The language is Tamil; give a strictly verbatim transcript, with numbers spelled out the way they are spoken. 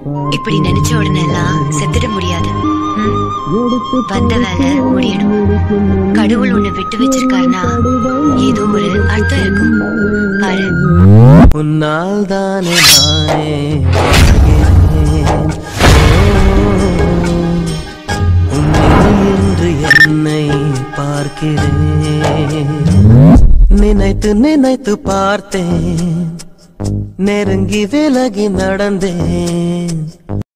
இப்படி நினைச்ச உடனே எல்லாம் செத்துட முடியாது. வந்த வேலை முடியணும். கடவுள் உன்னை விட்டு வச்சிருக்காருன்னா ஏதோ ஒரு அர்த்தம் இருக்கும் பாரு. உன்னால் தானே நானே என்று என்னை பார்க்கிறேன். நினைத்து நினைத்து பார்த்தேன், நெருங்கி விலகி நடந்தேன்.